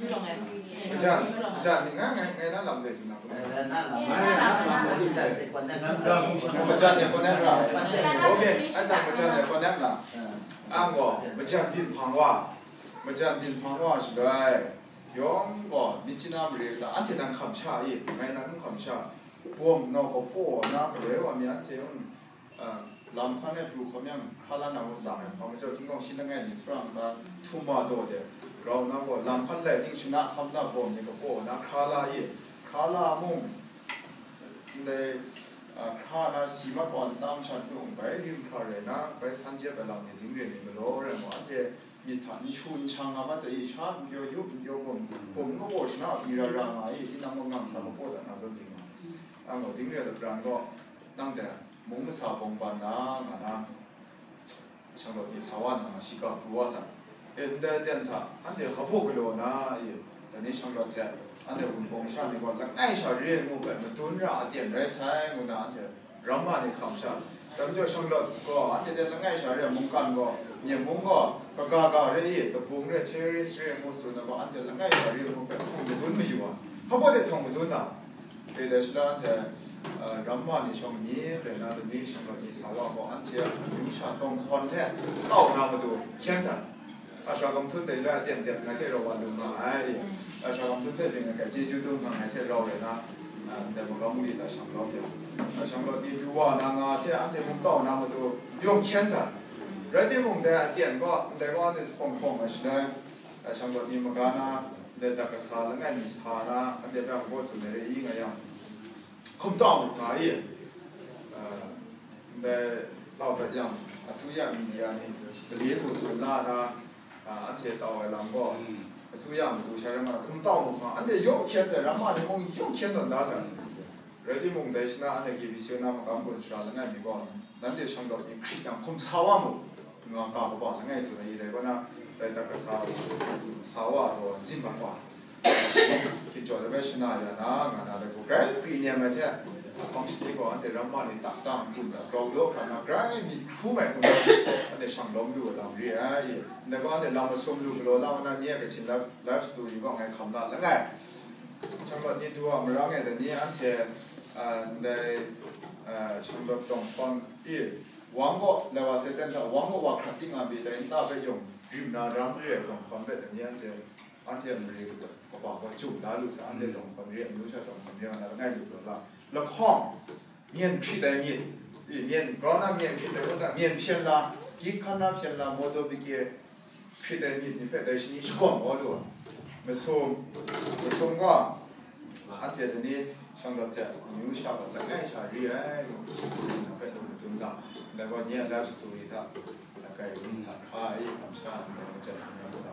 Macam ni ngai nak lam deh sini. Macam ni pun nak lah. Okey, ada macam ni pun nak lah. Anggo, macam bin pangwa, sudah. Yong go, Myitkyina berita. Ante nang kamcha ini, ngai nang kamcha. Bom nak ko nak lewa mi ante on. Lam kan itu kami kalah nama sama. Kami jadi tinggal sini ngai di Frang na Tuma do de. Kau nak ko lam kan le ting suna kam na bom ni ko nak kalah ini. Kalah mung. Le kalah sima pon tam shan mung. Baik lim kare na, baik sanjia belang ni tinggal ni belor. Ante มีฐานชุนช่างอามาจะอีชาติยุบผมก็บอกชนะมีรางไอ้ที่นั่งงงสามโพธิ์น่าสนใจอ่างดิ้งเรียนรังก็นั่งแต่มุ้งสาวบงปันนะช่างแบบมีสาวันนะชิกาบัวสันเอ็นเดเดนท่าอันเดียวเขาพูดกันเลยนะแต่นี่ช่างแบบเนี่ยอันเดียวผมบงชาติก่อนแล้วไอ้ชาเรียนงูแบบมันตุนระเดียนไรใช่งูนะอันเดียวรังมาในคำชาแต่เจ้าช่างแบบก็อันเดียวแล้วไอ้ชาเรียนมุงกันก็เนี่ยมุงก็กากาเรื่องแต่ผมเรื่องเทอริสเรื่องมุสุนะก็อันเดียวแล้วไงก็เรื่องมุงแบบคงไม่ดุนไม่อยู่อ่ะเขาบอกจะทงไม่ดุนอ่ะเดี๋ยวฉะนั้นแต่รัมมาในช่วงนี้เลยนะตอนนี้ช่วงนี้สาวก็อันเดียวมีชาตรงคนเนี่ยเข้ามาดูเขียนสันอาชากรรมทุนได้แล้วเดี๋ยวในที่เราวันดูมาไอ้อาชากรรมทุนได้ถึงกับจีจูดูมาในที่เราเลยนะแต่มันก็ไม่ได้แต่ช่างเราเดียวช่างเราดีดูว่านางที่อันเดียวมุงเข้ามาดูยกเขียนสันเรื่องที่มุ่งแต่เตียนก็แต่ก็ในสปงปงใช่ไหมช่างแบบมีมากานะเด็กดักสาแล้วไงมีสานะอันเดียวแบบว่าสุดเลยยิ่งไงยังคุ้มต้องไงแต่เราแบบยังสุยามีเดียนี่เลี้ยงตัวสุนัขนะอันเดียวต่อไปเราก็สุยามีผู้ชายมาคุ้มต้องไงอันเดียวยกเขียนแต่เรามาเนี่ยมุ่งยกเขียนตัวนั้นสิเรื่องที่มุ่งแต่ชนะอันเดียวกี่วิเศษนะมันก็มุ่งชนะแล้วไงมีก็นั่นเดียวช่างแบบยังคิดยังคุ้มสาวมุ่งงานการบ้านง่ายสุดเลยเลยก็นะแต่ตะกั่วสาวตัวสิบกว่าคิดจอดได้ชนะเลยนะงานอะไรก็ไกลปีนี้มาเท่าของสติก่อนแต่เรามาในตักตามคุณแบบเราโลกขนาดไกลมีคู่ใหม่คุณอันเดียช่างล้มดูเราเรียนแต่ก็อันเดียเรามาสมดูเราหน้านี้กับชินไลฟ์สตูดิโอก็ไงคำละแล้วไงช่างแบบนี้ตัวมันร้องไงแต่นี้อันเดียในช่างแบบตรงฟังที่หวังก็เลวเสร็จแล้วหวังก็ว่าครั้งที่งานบีแต่อินตาไปจงริมนารังเรียตรงความเป็นอย่างนี้อันเดียวอันเดียวเรียก็บอกว่าจุดดาลุสอันเดียวตรงความเรียรู้ใช่ตรงความเรียมันง่ายอยู่แล้วแล้วข้องเมียนคิดแต่เมียนเพราะนั่นเมียนคิดแต่ว่าจะเมียนเพียงละกิจขณะเพียงละโมโตบิเกคิดแต่เมียนนี่เป็นแต่สิ่งที่ช่วงว่าด้วยไม่ส่งก็อันเดียวนี้ช่างรถเถอะนิ้วชาแบบแล้วง่ายชาเรียเป็นตุ่มดำแล้วก็เนี่ยไลฟ์สตูดิโอท่าแล้วก็ยิ่งถ่ายทำชาติมันจะสนุก